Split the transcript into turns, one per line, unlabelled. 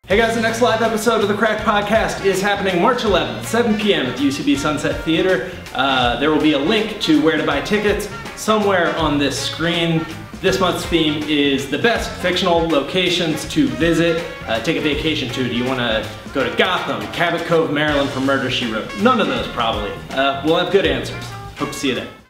Hey guys, the next live episode of the Cracked Podcast is happening March 11th, 7 p.m. at the UCB Sunset Theater. There will be a link to where to buy tickets somewhere on this screen. This month's theme is the best fictional locations to visit, take a vacation to. Do you want to go to Gotham, Cabot Cove, Maryland for Murder, She Wrote? None of those probably. We'll have good answers. Hope to see you there.